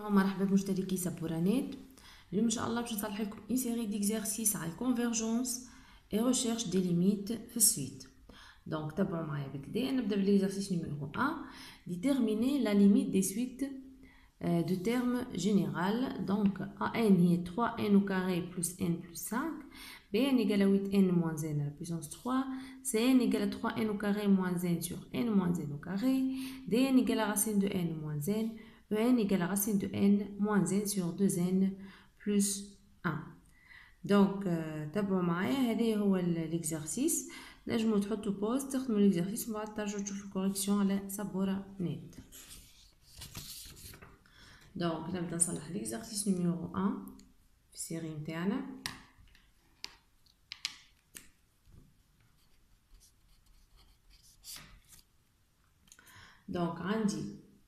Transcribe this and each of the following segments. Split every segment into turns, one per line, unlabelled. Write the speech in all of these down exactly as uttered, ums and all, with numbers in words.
مرحبا بمشتركي سابورانيت. اليوم ان شاء الله باش نصلح لكم une série d'exercices على الكونفرجنس et recherche des limites في السويت. Donc تابعوا معايا بكدا. نبدا بالexercice numéro un. Déterminer la limite des suites euh, de termes général. Donc an هي trois n au carré plus n plus cinq, bn égale à huit n moins n à la puissance trois, cn égale à trois n au carré moins n sur n moins n au carré, dn égale à racine de n moins n, en égale à racine de n moins n sur deux n plus un. Donc تابعوا معايا. هذا هو l'exercice. نجموا تحطوا بوز تخدموا l'exercice ومن بعد ترجعوا تشوفوا الكوريكسيون على سبورة نت. دونك نبدا نصلح l'exercice numéro un في السيري نتاعنا. دونك عندي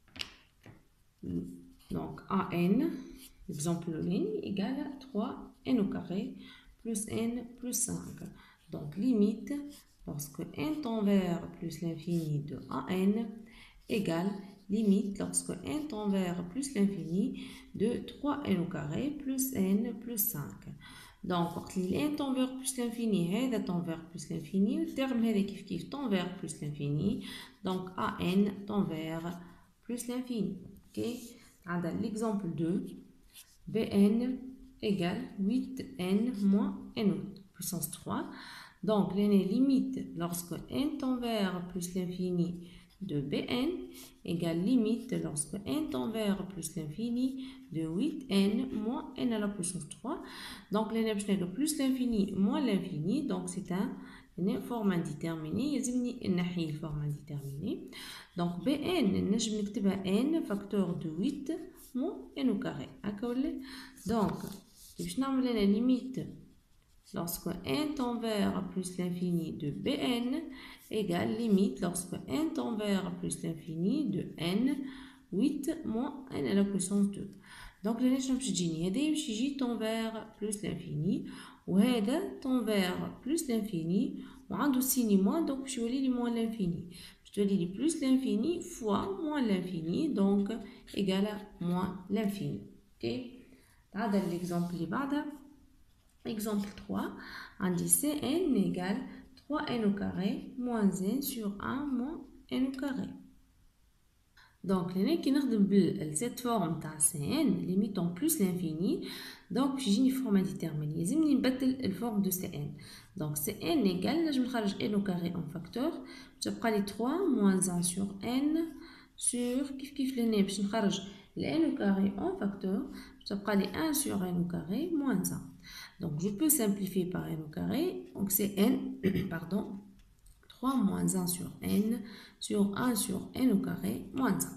donc an, l'exemple ligne égale à trois n au carré plus n plus cinq. Donc limite lorsque n tend vers plus l'infini de an égale limite lorsque n tend vers plus l'infini de trois n au carré plus n plus cinq. Donc وقت اللي n tend vers plus l'infini هذا tend vers plus l'infini والترم هذا كيف كيف tend vers plus l'infini. Donc an tend vers plus l'infini. Ok. عندنا l'exemple deux. Bn égale huit n moins n puissance trois. Donc les limite lorsque n tend vers plus l'infini de Bn égale limite lorsque n tend vers plus l'infini de huit n moins n à la puissance trois. Donc les plus l'infini moins l'infini, donc c'est un une forme indéterminée. يلزمني نحي الفورم indéterminée. Donc Bn نجم نكتبها n facteur de huit moins n au carré. هكا ولا؟ Donc باش نعمل انا limite lorsque n tend vers plus l'infini de Bn égale limite lorsque n tend vers plus l'infini de n huit moins n à la puissance deux. Donc là شنو باش تجيني؟ هذا باش يجي tend vers plus l'infini وهذا tend vers plus l'infini وعنده سيني moins donc باش يولي لي moins l'infini. باش تولي لي plus l'infini fois moins l'infini donc égal à moins l'infini. OK. هذا l'exemple اللي بعدها. Exemple trois, on dit Cn égale trois n au carré moins n sur un moins n au carré. Donc, qui nous cette forme de Cn, limitant plus l'infini, donc j'ai une forme indéterminée. Je vais battre la forme de Cn. Donc, Cn égale, je vais changer n au carré en facteur. Je prends les trois moins un sur n sur, kif kif le nez, je vais changer le n au carré en facteur. Je prends les un sur n au carré moins un. Donc, je peux simplifier par n au carré. Donc, c'est n, pardon, trois moins un sur n sur un sur n au carré moins un.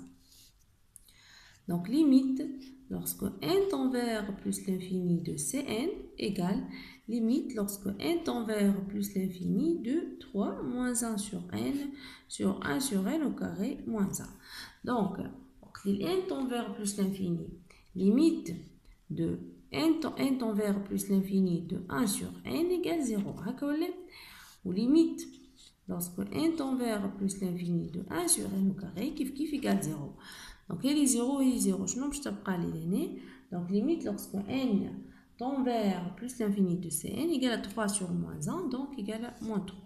Donc, limite, lorsque n tend vers plus l'infini de Cn égale limite lorsque n tend vers plus l'infini de trois moins un sur n sur un sur n au carré moins un. Donc, n tend vers plus l'infini, limite de n tend vers plus l'infini de un sur n égale zéro. Ou limite, lorsque n tend vers plus l'infini de un sur n au carré, kif kif égale zéro. Donc, il y a zéro et zéro. Je ne sais pas les. Donc, limite, lorsque n tend vers plus l'infini de Cn égale à trois sur moins un, donc égale à moins trois.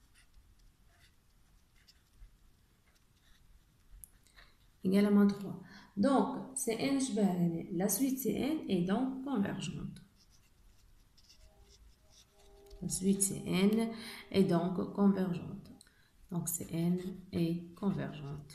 Égale à moins trois. Donc, Cn, la suite Cn est donc convergente. La suite Cn est donc convergente. Donc, Cn est convergente.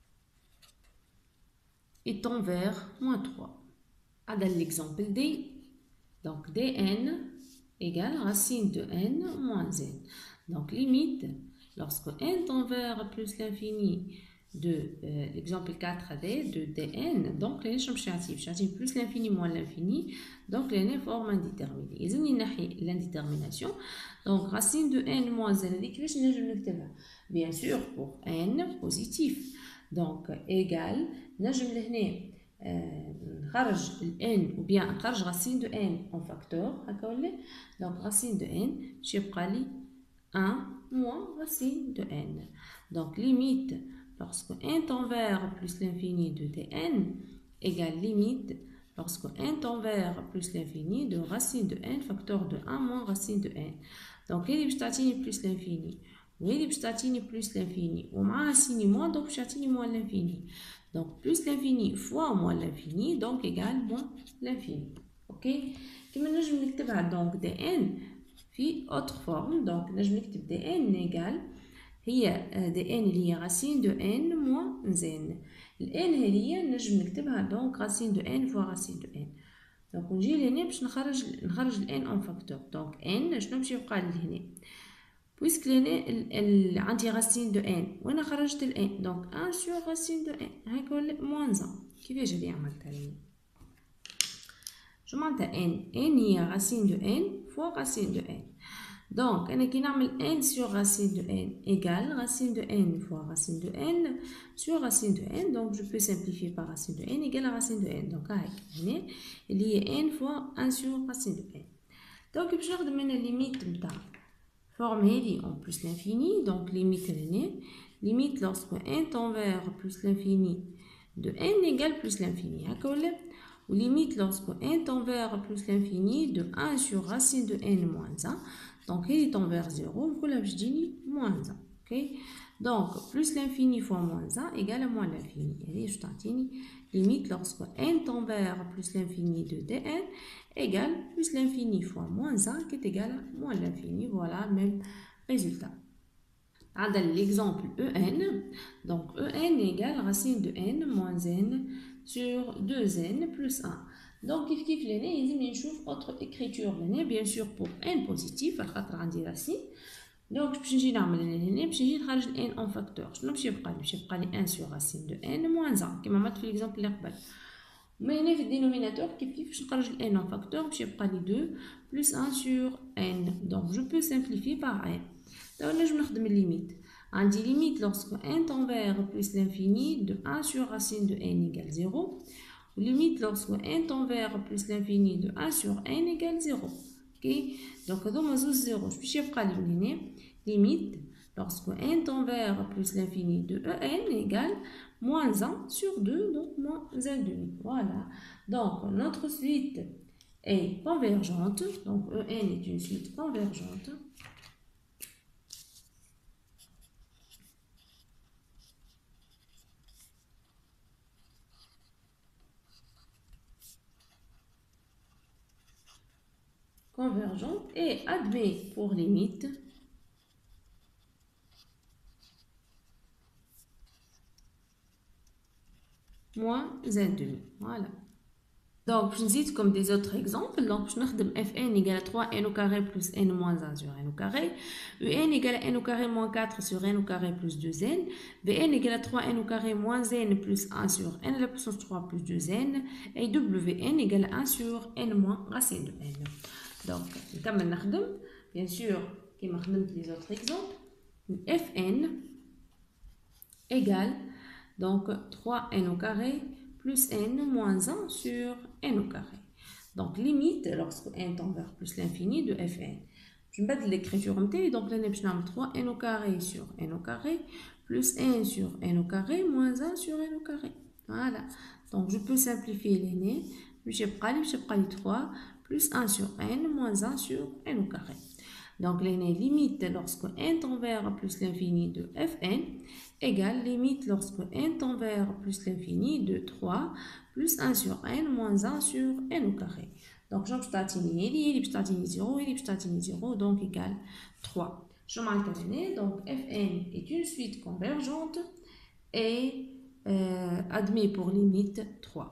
Et tend vers moins trois. À l'exemple D. Donc, dn égale racine de n moins n. Donc, limite, lorsque n tend vers plus l'infini de euh, l'exemple quatre A D de dn, donc les choses changent plus l'infini moins l'infini, donc les forme indéterminée. Ils ont l'indétermination. Donc racine de n moins n, bien sûr pour n positif. Donc égal, نخرج n ou bien نخرج racine de n en facteur. Donc racine de n, je vais un moins racine de n. Donc limite lorsque n tend vers plus l'infini de dn égale limite lorsque n tend vers plus l'infini de racine de n facteur de un moins racine de n. Donc, il y a plus l'infini. Oui, il y a plus l'infini. Ou racine moins, donc je moins l'infini. Donc, plus l'infini fois moins l'infini, donc égale moins l'infini. Ok? Comme nous je vais donc dn في autre forme. Donc, nous je vais dn égale هي dn اللي هي racine de n moins n. n هي نجم نكتبها donc racine de n fois racine de n. Donc نجي لهنا باش نخرج نخرج ال n en facteur. Donc n شنو باش يبقى لي هنا؟ puisque لهنا عندي racine de n وانا خرجت ال n donc un sur racine de n هاكا ولا moins un. كيفاش هادي عملتها لهنا؟ شو معناتها n؟ n هي racine de n fois racine de n. Donc, on a n sur racine de n égale racine de n fois racine de n sur racine de n. Donc, je peux simplifier par racine de n égale à racine de n. Donc, il y a n fois un sur racine de n. Donc, je vais regarder la limite de la forme en plus l'infini. Donc, limite limite lorsque n tend vers plus l'infini de n égale plus l'infini. Ou limite lorsque n tend vers plus l'infini de un sur racine de n moins un. Donc, il tend vers zéro, je dis moins un. Okay? Donc, plus l'infini fois moins un égale à moins l'infini. Et je t'en limite lorsque n tend vers plus l'infini de dn égale plus l'infini fois moins un qui est égal à moins l'infini. Voilà, même résultat. Dans l'exemple en, donc en égale racine de n moins n sur deux n plus un. Donc, il faut que nous autre écriture. Bien sûr, pour n positif, il faut que racine. Donc, je vais faire n en facteur. Je vais faire un sur racine de n moins un, comme on a fait l'exemple là. Mais dans le dénominateur, je vais faire n en facteur. Je vais faire deux plus un sur n. Donc, je peux simplifier par n. Donc, je vais faire la limite. On dit limite lorsque n tend vers plus l'infini de un sur racine de n égale zéro. Limite lorsque n tend vers plus l'infini de un sur n égale zéro. Okay? Donc, on a zéro. Je vais faire la limite lorsque n tend vers plus l'infini de en égale moins un sur deux, donc moins un demi. Voilà. Donc, notre suite est convergente. Donc, en est une suite convergente. Convergente et admet pour limite moins un demi. Voilà. Donc, je cite comme des autres exemples. Donc, je vais fn égale à trois n au carré plus n moins un sur n au carré. Un égale à n au carré moins quatre sur n au carré plus deux n. Vn égale à trois n au carré moins n plus un sur n à la puissance trois plus deux n. Et wn égale à un sur n moins racine de n. Donc, comme on bien sûr, comme on les autres exemples, fn égale donc trois n au carré plus n moins un sur n au carré. Donc, limite lorsque n tend vers plus l'infini de fn. Je vais mettre l'écriture en T, donc là, je vais trois n au carré sur n au carré plus n sur n au carré moins un sur n au carré. Voilà. Donc, je peux simplifier les nez. Je vais trois plus un sur n moins un sur n au carré. Donc, les limite lorsque n tend vers plus l'infini de fn égale limite lorsque n tend vers plus l'infini de trois plus un sur n moins un sur n au carré. Donc, je vais zéro, et je zéro, donc égale trois. Je vais donc fn est une suite convergente et euh, admet pour limite trois.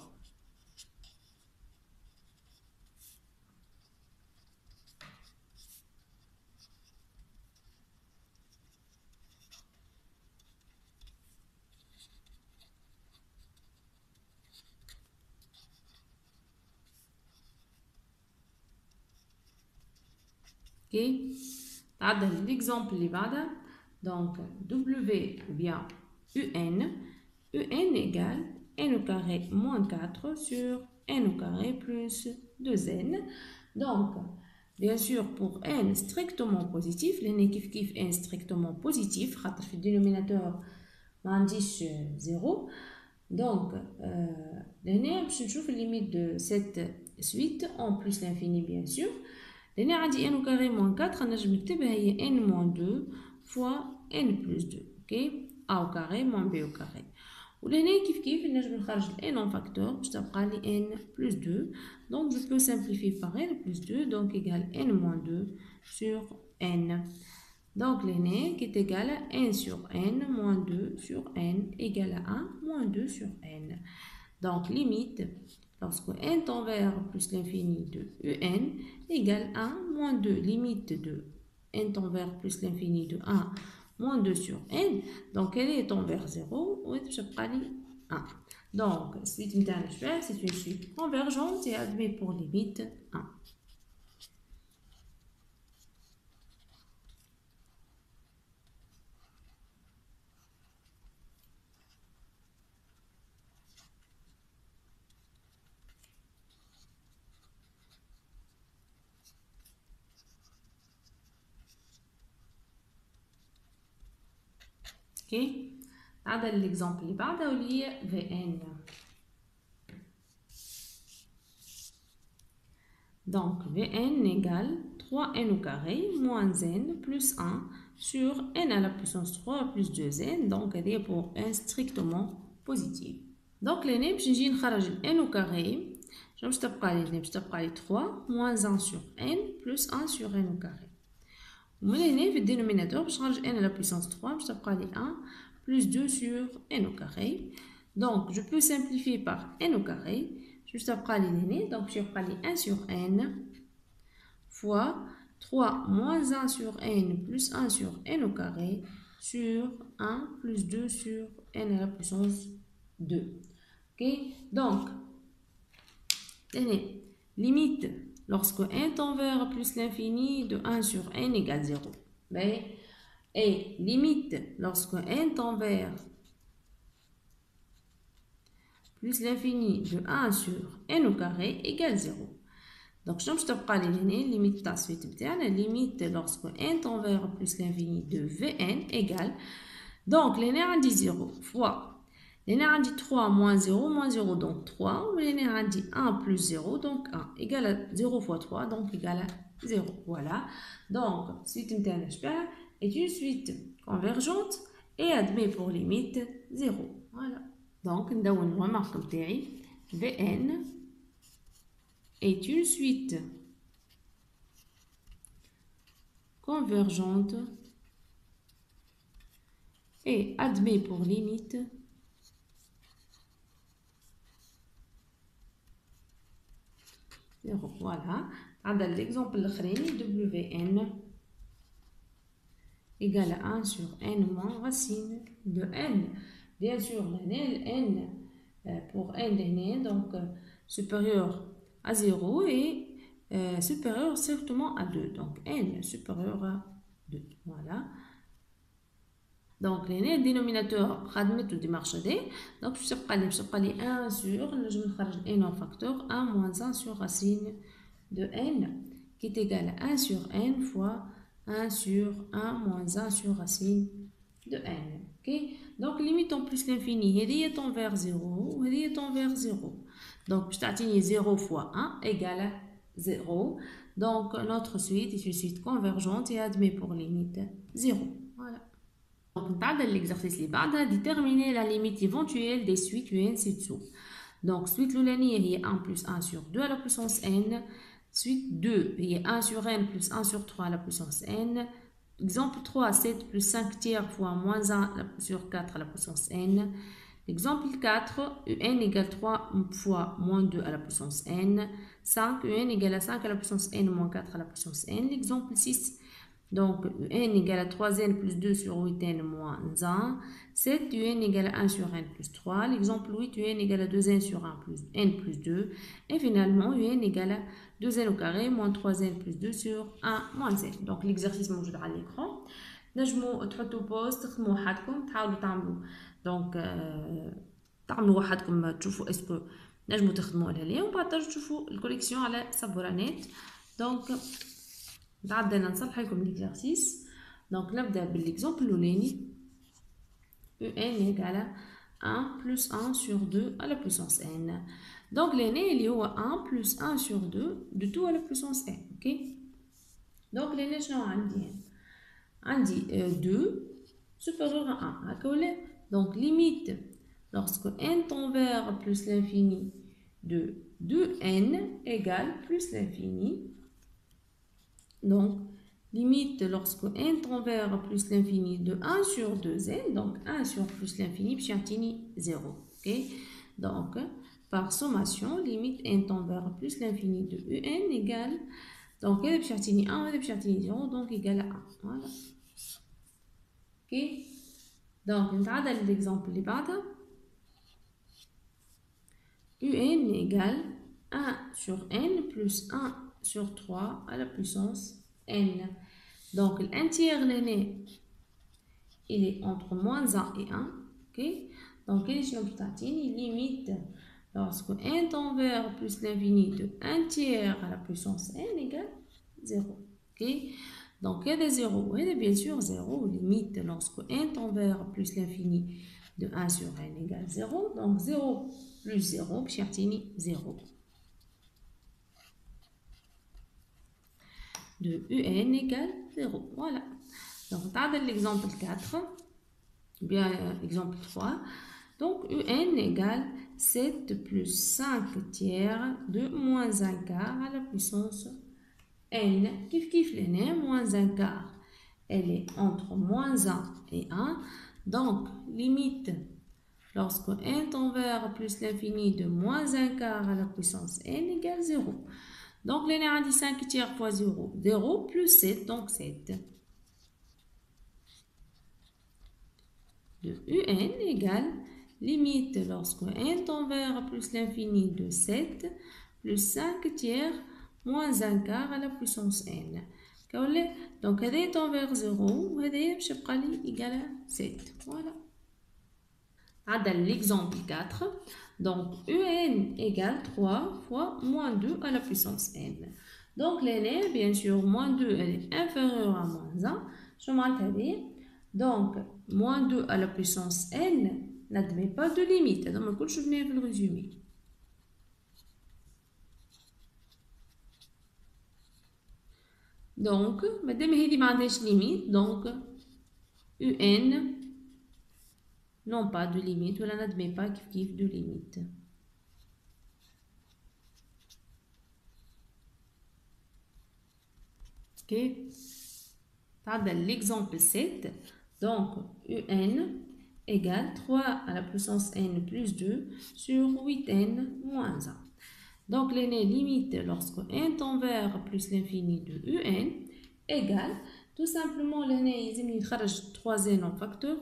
Okay. L'exemple اللي بعده donc W ou bien un un égale n au carré moins quatre sur n au carré plus deux n. Donc bien sûr pour n strictement positif n كيف كيف n strictement positif خاطر في الدينوميناتور ما عنديش zéro. Donc, لهنا باش نشوف limite de cette suite en plus l'infini bien sûr. لهنا عندي n au carré moins quatre نجم نكتبها هي n moins deux fois n plus deux. ok a au carré moins b au carré. ولهنا كيف كيف نجم نخرج n en facteur باش تبقى لي n plus deux. Donc je peux simplifier par n plus deux donc égale n moins deux sur n. Donc l'hna qui est égal à un sur n moins deux sur n égale à un moins deux sur n. Donc limite lorsque n tend vers plus l'infini de un égale un moins deux. Limite de n tend vers plus l'infini de un moins deux sur n. Donc elle est tend vers zéro ou je prends un. Donc suite intermédiaire c'est une suite convergente et admet pour limite un. ok هذا l'exemple اللي بعده واللي هي Vn. donc Vn égale trois n au carré moins n plus un sur n à la puissance trois plus deux n. donc elle est pour n strictement positif. donc لهنا باش نجي نخرج n au carré باش تبقى لي باش تبقى لي trois moins un sur n plus un sur n au carré. ومن هنا في الدينوميناتور باش نخرج n à la puissance trois باش تبقى لي un plus deux sur n au carré. Donc je peux simplifier par n au carré. Je تبقى لي هنا donc باش يبقى لي un sur n fois trois moins un sur n plus un sur n au carré sur un plus deux sur n à la puissance deux. Ok donc هنا limite lorsque n tend vers plus l'infini de un sur n égale zéro. Et limite lorsque n tend vers plus l'infini de un sur n au carré égale zéro. Donc je vais تبقى لي هنا limite تاع suite بتاعنا limite lorsque n tend vers plus l'infini de Vn égale donc لهنا عندي zéro fois لهنا عندي trois moins zéro moins zéro donc trois ولهنا عندي un plus zéro donc un égale à zéro fois trois donc égale à zéro. Voilà donc suite نتاعنا شبه est une suite convergente et admet pour limite zéro. Voilà donc ندون الرمارك نتاعي Vn est une suite convergente et admet pour limite zéro. Voilà هذا l'exemple الأخراني Wn égale à un sur n moins racine de n. Bien sûr le n pour n لهنا donc supérieur à zéro et euh, supérieur strictement à deux. Donc n supérieur à deux. Voilà donc لهنا الدينوميناتور خدمته démarche d donc باش تبقى لي باش تبقى لي un sur نجم نخرج n en facteur un moins un sur racine de n qui est égal à un sur n fois un sur un moins un sur racine de n. Ok donc limite en plus l'infini هذه tend vers zéro وهذه tend vers zéro. donc باش تعطيني zéro fois un égale à zéro. donc notre suite est une suite convergente et admet pour limite zéro. Voilà donc نتعدى l'exercice اللي بعدها déterminer la limite éventuelle des suites un ci-dessous. donc suite l'oulانية هي un plus un sur deux à la puissance n. suite deux هي un sur n plus un sur trois à la puissance n. exemple trois sept plus cinq tiers fois moins un sur quatre à la puissance n. exemple quatre un égale trois fois moins deux à la puissance n. cinq un égale à cinq à la puissance n moins quatre à la puissance n. l'exemple six donc n égale à trois n plus deux sur huit n moins un. sept un égale à un sur n plus trois. l'exemple huit un égale à deux n sur un plus n plus deux. et finalement un égale à deux n au carré moins trois n plus deux sur un moins n. donc l'exercice موجود على l'écran. نجموا تحطوا بوز تخدموا وحدكم تحاولوا تعملوا donc تعملوا وحدكم تشوفوا اسكو نجموا تخدموا على ليه ومن بعد ترجعوا تشوفوا الكوليكسيون على سبورانات. donc تعدينا نصلح لكم l'exercice. donc نبدا بالاكزامبل الاولاني un égale un plus un sur deux à la puissance n. Donc, l'aîné, il y a un plus un sur deux de tout à la puissance n. Ok? Donc, l'aîné, je n'ai deux supérieur à un. Donc, limite, lorsque n tend vers plus l'infini de deux n égale plus l'infini. Donc, limite lorsque n tend vers plus l'infini de un sur deux n, donc un sur plus l'infini, puis zéro. Ok? Donc, par sommation, limite n tend vers plus l'infini de un égale, donc elle est un, elle est zéro, donc égale à un. Voilà. Ok? Donc, on va l'exemple اللي بعده. un égale un sur n plus un sur trois à la puissance n. Donc, l'entier l'aîné, il est entre moins un et un. Okay? Donc, il limite lorsque n tend vers plus l'infini de un tiers à la puissance n égale zéro. Okay? Donc, il y a zéro. Et bien sûr, zéro limite lorsque n tend vers plus l'infini de un sur n égale zéro. Donc, zéro plus zéro, puis zéro. De un égale zéro. Voilà. Donc, on a l'exemple quatre, bien l'exemple trois. Donc, un égale sept plus cinq tiers de moins un quart à la puissance n. Kif kif l'aîné, moins un quart, elle est entre moins un et un. Donc, limite, lorsque n tend vers plus l'infini de moins un quart à la puissance n égale zéro. Donc, l'aîné a dit cinq tiers fois zéro. zéro plus sept, donc sept. De un égale limite lorsque n tend vers plus l'infini de sept plus cinq tiers moins un quart à la puissance n. Donc, هذا tend vers zéro وهذا باش يبقى لي égal à sept. Voilà. هذا l'exemple quatre. Donc, un égale trois fois moins deux à la puissance n. Donc, l'aîné, bien sûr, moins deux, elle est inférieure à moins un. Je m'en donc, moins deux à la puissance n n'admet pas de limite. Donc, je vais vous le résumer. Donc, madame, il y a des limites. Donc, un non pas de limite, ou n'admet pas qu'il de limite. Ok. L'exemple sept. Donc, un égale trois à la puissance n plus deux sur huit n moins un. Donc, l'aîné limite lorsque n tend vers plus l'infini de un égale, tout simplement, l'aîné, il charge trois n en facteur.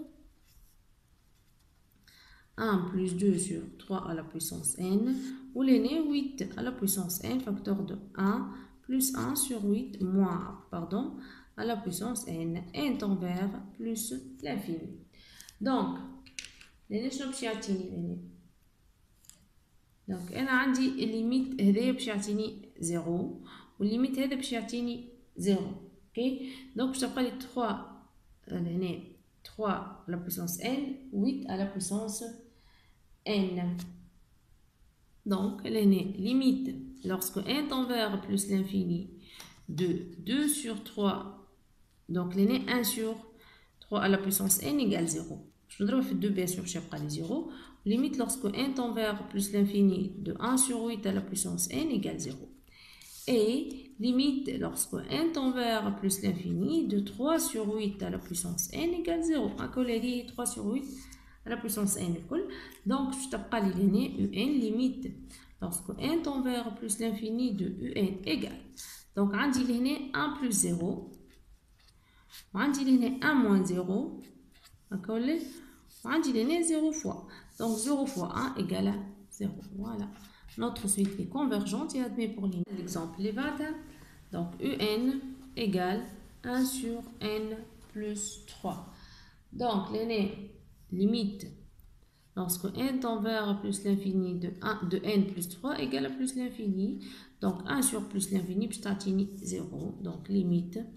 un plus deux sur trois à la puissance n, ou l'aîné huit à la puissance n, facteur de un, plus un sur huit, moins, pardon, à la puissance n, n tend vers plus l'infini. Donc, l'aîné, je vais l'aîné. Donc, أنا عندي limite هذايا باش يعطيني zéro والlimite هذا باش يعطيني zéro. Ok? Donc, باش تبقى لي trois هنا trois à la puissance n, huit à la puissance n. Donc, l'aîné limite lorsque n tend vers plus l'infini de deux sur trois. Donc, l'aîné un sur trois à la puissance n égale zéro. Je voudrais faire deux, bien sûr, je vais les zéro. Limite lorsque n tend vers plus l'infini de un sur huit à la puissance n égale zéro. Et limite lorsque n tend vers plus l'infini de trois sur huit à la puissance n égale zéro. Un collègue trois sur huit à la puissance n. Donc, je tape pas l'aîné un limite lorsque n tend vers plus l'infini de un égale. Donc, on dit l'aîné un plus zéro. On dit l'aîné un moins zéro. D'accord? On dit l'aîné zéro fois. Donc, zéro fois un égale à zéro. Voilà. Notre suite est convergente et admet pour l'exemple Levada. Donc, un égale un sur n plus trois. Donc, l'aîné limite lorsque n tend vers plus l'infini de, de n plus trois égale à plus l'infini. Donc, un sur plus l'infini, puis zéro. Donc, limite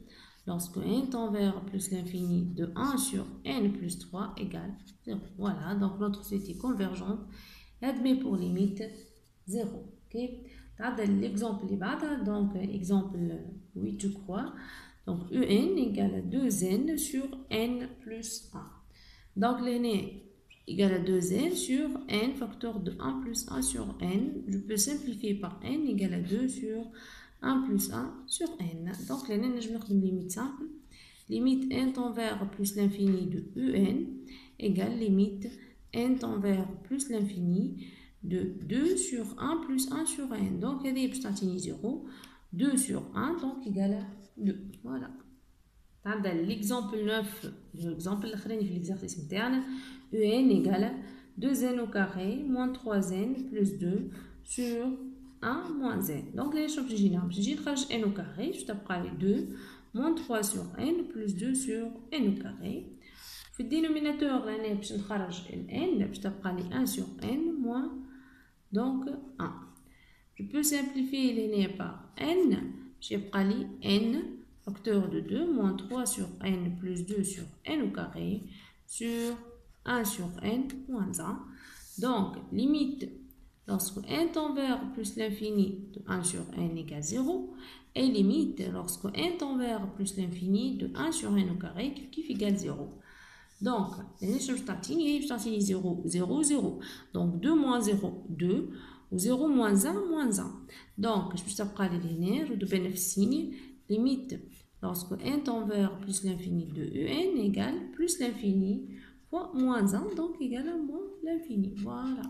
lorsque n tend vers plus l'infini de un sur n plus trois égale zéro. Voilà, donc notre suite est convergente et admet pour limite zéro. Okay? L'exemple est bas, donc exemple huit, je crois. Donc un égale à deux n sur n plus un. Donc l'aîné égale à deux n sur n facteur de un plus un sur n. Je peux simplifier par n égale à deux sur un plus un sur n. Donc l'aîné, je vais faire une limite simple. Limite n tend vers plus l'infini de un égale limite n tend vers plus l'infini de deux sur un plus un sur n. Donc il y a zéro. deux sur un, donc égale à deux. Voilà. L'exemple neuf, l'exemple l'exercice interne, un égale à deux n au carré moins trois n plus deux sur un moins n. Donc les choses générales, je vais n au carré, je tape deux moins trois sur n plus deux sur n au carré. في dénominateur, je vais n, je tape un sur n moins donc un. Je peux simplifier l'aîné par n, je vais n facteur de deux moins trois sur n plus deux sur n au carré sur un sur n moins un. Donc, limite, lorsque n tend vers plus l'infini de un sur n égale zéro, et limite, lorsque n tend vers plus l'infini de un sur n au carré qui égale zéro. Donc, les starting, starting zéro, zéro, zéro. Donc, deux moins zéro, deux. Ou zéro moins un, moins un. Donc, je peux apprendre les linéaires ou de bénéficier limite lorsque n tend vers plus l'infini de un égale plus l'infini fois moins un, donc égale à moins l'infini. Voilà.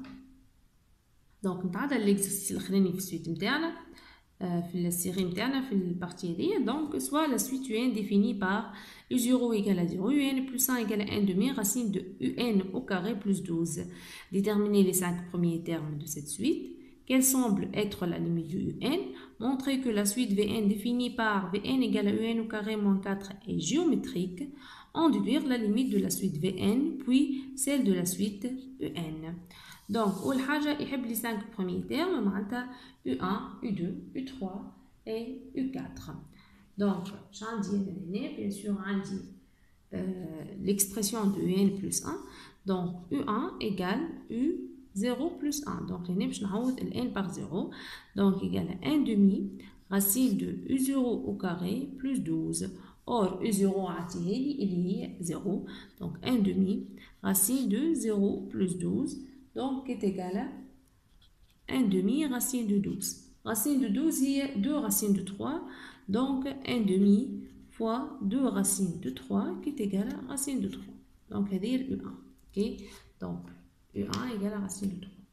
Donc, on a l'exercice الأخراني في السويت نتاعنا في السيري نتاعنا في البارتي هذيا. Donc, soit la suite un définie par u zéro égale à zéro, un plus un égale à un demi, racine de un au carré plus douze. Déterminer les cinq premiers termes de cette suite. Quelle semble être la limite de un? Montrer que la suite Vn définie par Vn égale à un au carré moins quatre est géométrique. En déduire la limite de la suite Vn, puis celle de la suite Un. Donc, أول حاجة يحب les cinq premiers termes, معناتها u un, u deux, u trois et u quatre. Donc, j'ai bien sûr euh, l'expression de un plus un. Donc, u un égale u zéro plus un. Donc, je vais n par zéro. Donc, égale à un demi, racine de u zéro au carré plus douze. Or, u zéro il est zéro. Donc, un demi, racine de zéro plus douze. Donc, est égal à un demi racine de douze. Racine de douze, il y a deux racines de trois. Donc, un demi fois deux racines de trois qui est égal à racine de trois. Donc, c'est dire u un. Okay? Donc, u un égale à racine de trois.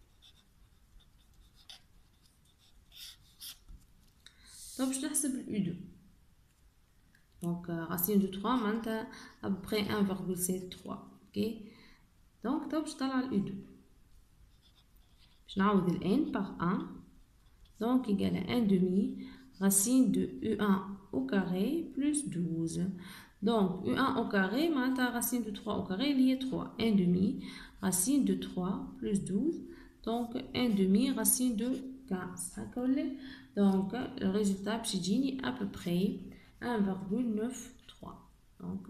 Donc, je vais u deux. Donc, euh, racine de trois, maintenant, à peu près un virgule soixante-trois. Okay? Donc, je vais u deux. Je vais n par un. Donc, égal à un demi, racine de u un au carré plus douze. Donc, u un au carré, maintenant, racine de trois au carré, il y a trois. un demi, racine de trois plus douze. Donc, un demi, racine de quinze. Donc, le résultat, c'est à peu près un virgule quatre-vingt-treize. Donc,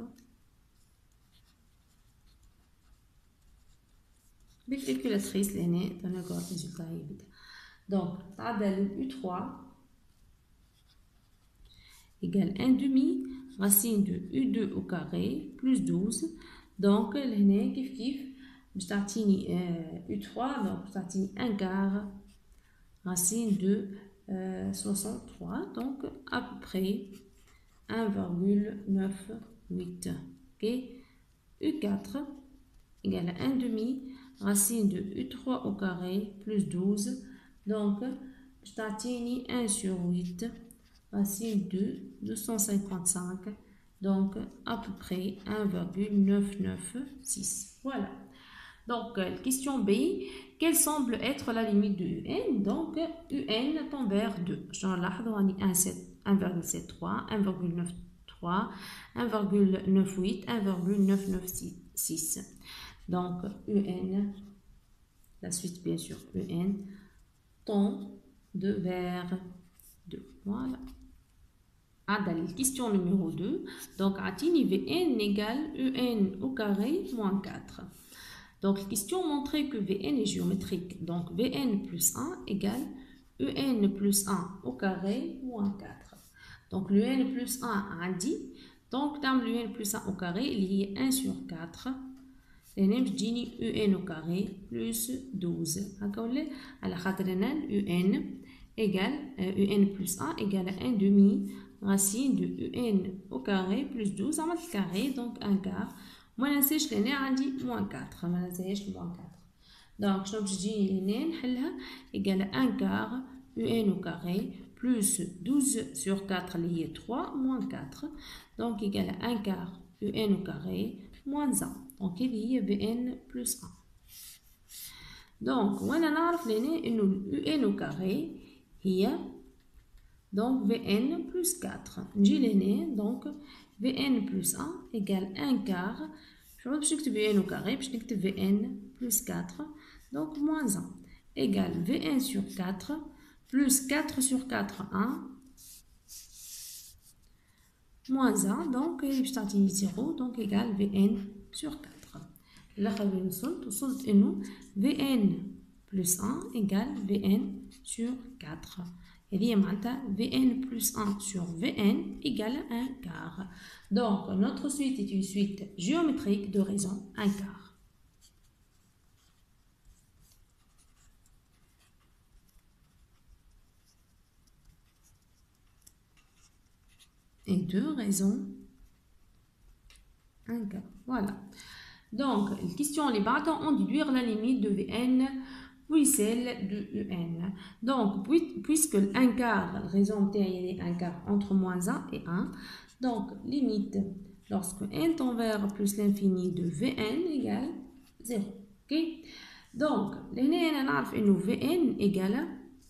بالcalculatrice, l'année, dans le résultat. Donc, u trois égale un demi, racine de u deux au carré plus douze. Donc, l'année, kif kif, je u trois, donc je un quart, racine de euh, soixante-trois, donc à peu près un virgule quatre-vingt-dix-huit. Okay? u quatre égale à un demi, racine de u trois au carré plus douze. Donc, je un sur huit, racine de deux cent cinquante-cinq. Donc, à peu près un virgule neuf cent quatre-vingt-six. Voilà. Donc, question B. Quelle semble être la limite de un? Donc, un tend vers deux. Genre là, un virgule soixante-treize, un virgule quatre-vingt-treize, un virgule quatre-vingt-dix-huit, un virgule neuf cent quatre-vingt-six. Donc, un, la suite bien sûr, un tend de vers deux. Voilà. la question numéro deux. Donc, atini Vn égale Un au carré moins quatre. Donc, la question montrait que Vn est géométrique. Donc, Vn plus un égale Un plus un au carré moins quatre. Donc, le n plus un a dit. Donc, dans le n plus un au carré, il y a un sur quatre. Et nous avons Un au carré plus douze. Alors, Un égale Un plus un égale un demi racine de Un au carré plus douze. On va le carré, donc un quart. Moi, je sais que l'un dit moins quatre. Moi, je sais que moins quatre. Donc, je dis l'un égale un quart Un au carré plus douze sur quatre lié trois moins quatre. Donc, égale un quart Un au carré moins un. Donc, il y a Vn plus un. Donc, on a que Un au carré il y a donc Vn plus quatre. J'ai donc Vn plus un égale un quart. Je vais écrire Vn au carré, puis je vais écrire Vn plus quatre. Donc, moins un égale Vn sur quatre plus quatre sur quatre, un. Moins un, donc je vais zéro, donc égale Vn sur quatre. Là, je vais Vn plus un égale Vn sur quatre. Et bien, Vn plus un sur Vn égale un quart. Donc, notre suite est une suite géométrique de raison un quart. Et deux raisons un quart. Voilà. Donc, la question les bâtons en déduire la limite de Vn puis celle de Un. Donc, puisque un quart, la raison est un quart entre moins un et un, donc limite lorsque n tend vers plus l'infini de Vn égale zéro. Okay? Donc, on sait que Vn égale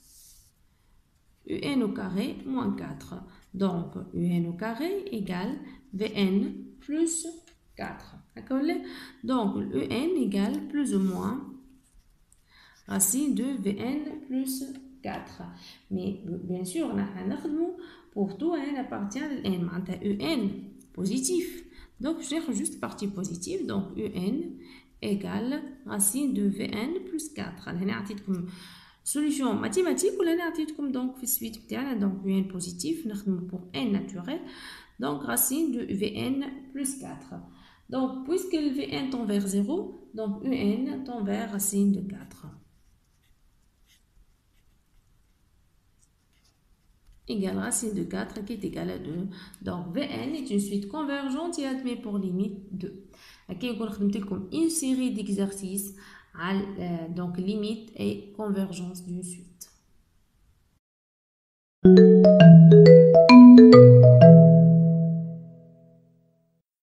Un au carré moins quatre. Donc, Un au carré égale Vn plus quatre. D'accord? Donc, Un égale plus ou moins racine de Vn plus quatre. Mais bien sûr, on a pour tout n appartient à n. On a Un positif. Donc, je vais juste partie positive. Donc, Un égale racine de Vn plus quatre. On a solution mathématique ou on a donc suite donc Un positif pour n naturel. Donc, racine de Vn plus quatre. Donc, puisque le Vn tend vers zéro, donc Un tend vers racine de quatre. Égale racine de quatre qui est égale à deux. Donc, Vn est une suite convergente et admet pour limite deux. Ici, on a une série d'exercices à donc limite et convergence d'une suite.